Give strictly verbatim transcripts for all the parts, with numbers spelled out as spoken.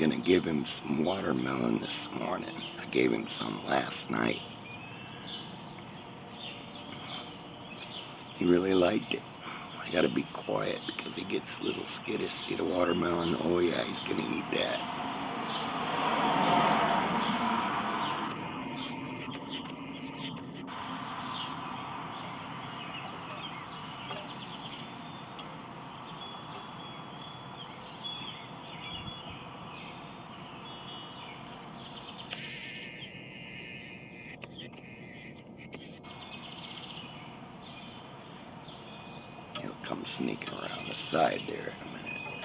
gonna give him some watermelon this morning. I gave him some last night. He really liked it. I gotta be quiet because he gets a little skittish. See the watermelon? Oh yeah, he's gonna eat that. He'll come sneaking around the side there in a minute.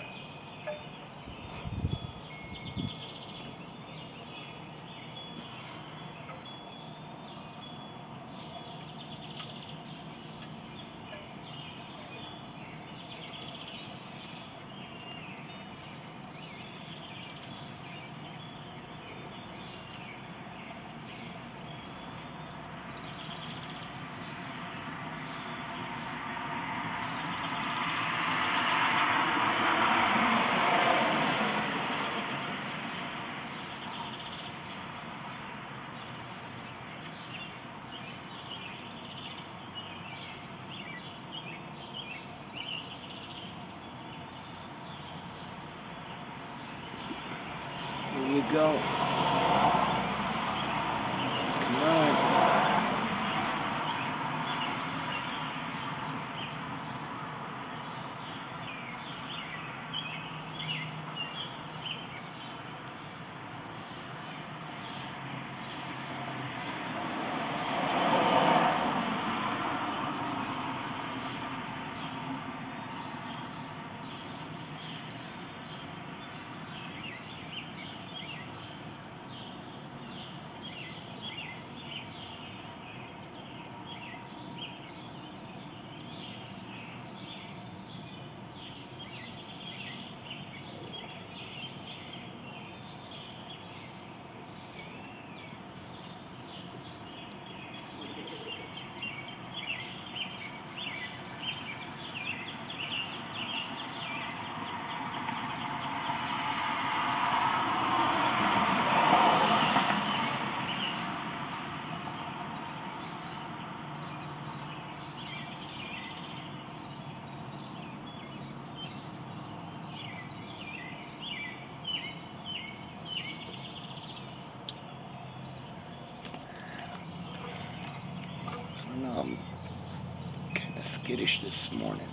Here you go. Come on. I'm kind of skittish this morning.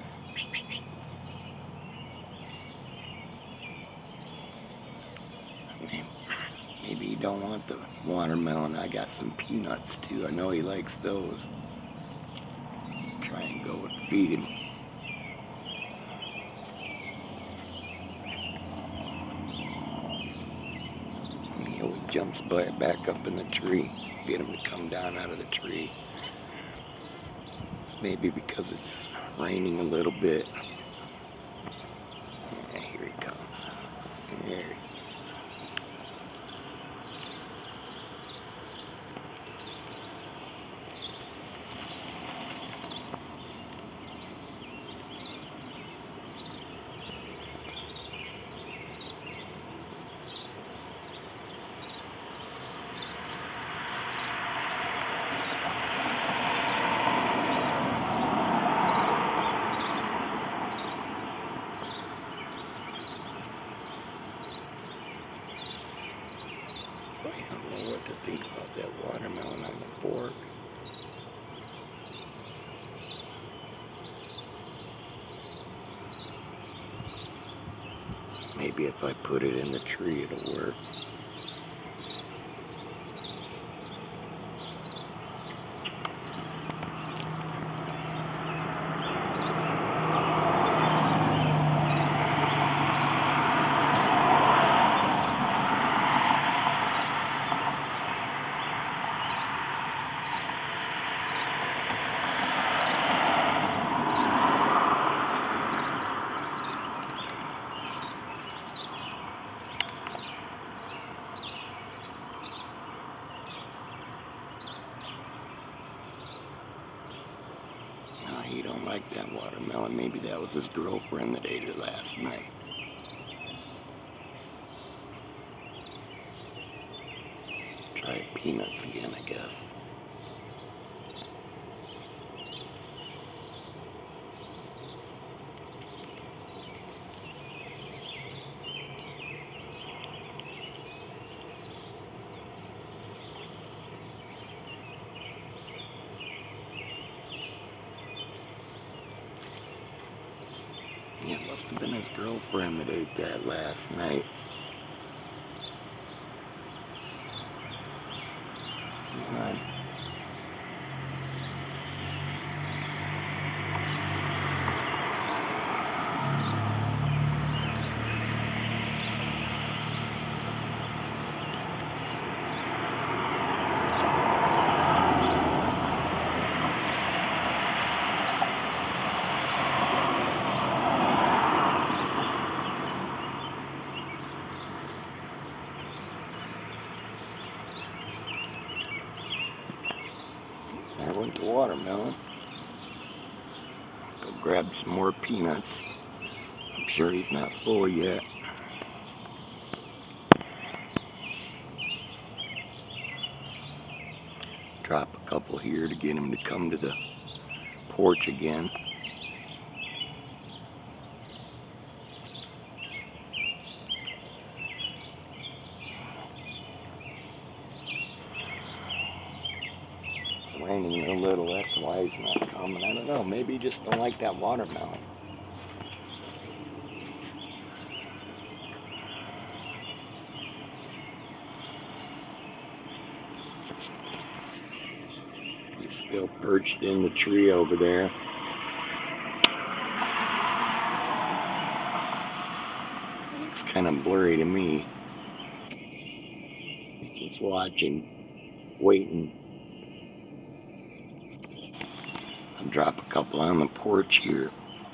Maybe he don't want the watermelon. I got some peanuts too. I know he likes those. Try and go and feed him. He always jumps back up in the tree. Get him to come down out of the tree. Maybe because it's raining a little bit. Yeah, here he comes. There he goes. I don't know what to think about that watermelon on the fork. Maybe if I put it in the tree, it'll work. He don't like that watermelon. Maybe that was his girlfriend that ate it last night. peanuts again, I guess. Yeah, it must have been his girlfriend that ate that last night. Come on. There went the watermelon. Go grab some more peanuts. I'm sure he's not full yet. Drop a couple here to get him to come to the porch again. It's raining a little, that's why he's not coming. I don't know, maybe he just don't like that watermelon. He's still perched in the tree over there. Looks kind of blurry to me. He's just watching, waiting. I'll drop a couple on the porch here.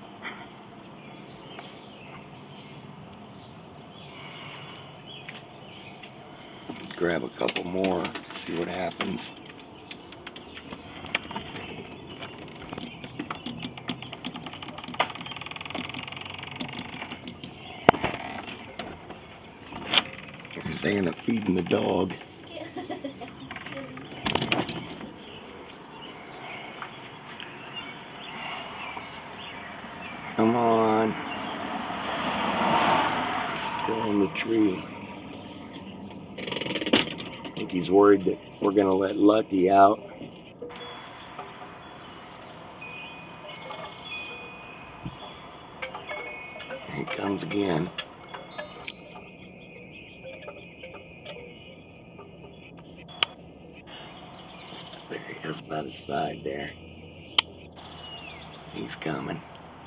Grab a couple more, see what happens. There's Anna feeding the dog. Come on. Still in the tree. I think he's worried that we're gonna let Lucky out. Here he comes again. There he is by his side there. He's coming.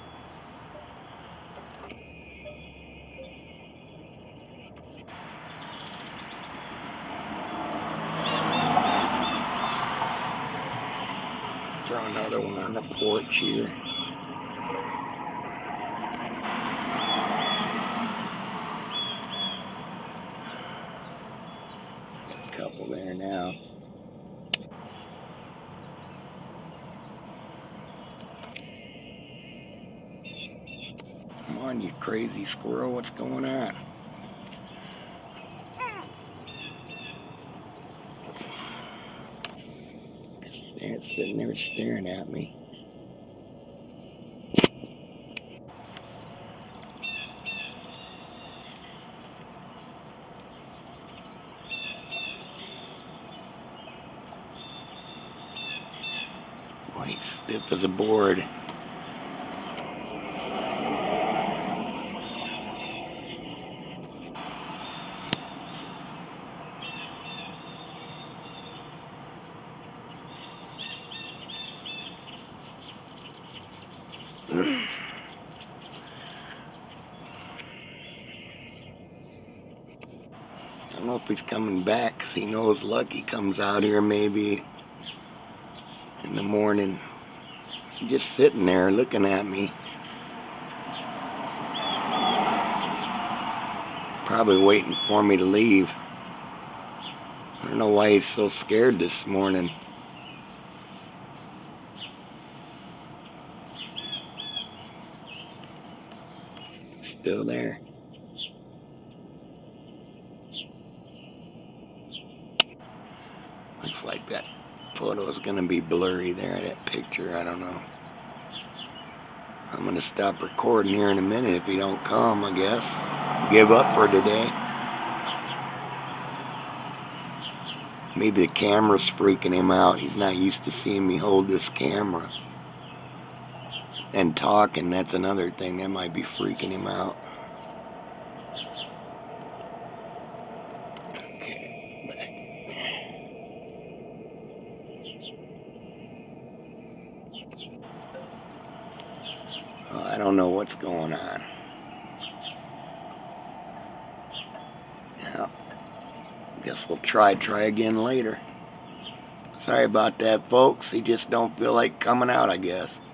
Throw another one on the porch here. Couple there now. Come on, you crazy squirrel, what's going on? Just sitting there staring at me. Boy, he's stiff as a board. I don't know if he's coming back because he knows Lucky comes out here maybe in the morning. He's just sitting there looking at me. Probably waiting for me to leave. I don't know why he's so scared this morning. Still there. photo's gonna be blurry there, that picture, I don't know. I'm gonna stop recording here in a minute if he don't come, I guess. Give up for today. Maybe the camera's freaking him out. He's not used to seeing me hold this camera. And talking, that's another thing. That might be freaking him out. Oh, I don't know what's going on. Yeah. Guess we'll try, try again later. Sorry about that, folks. He just don't feel like coming out, I guess.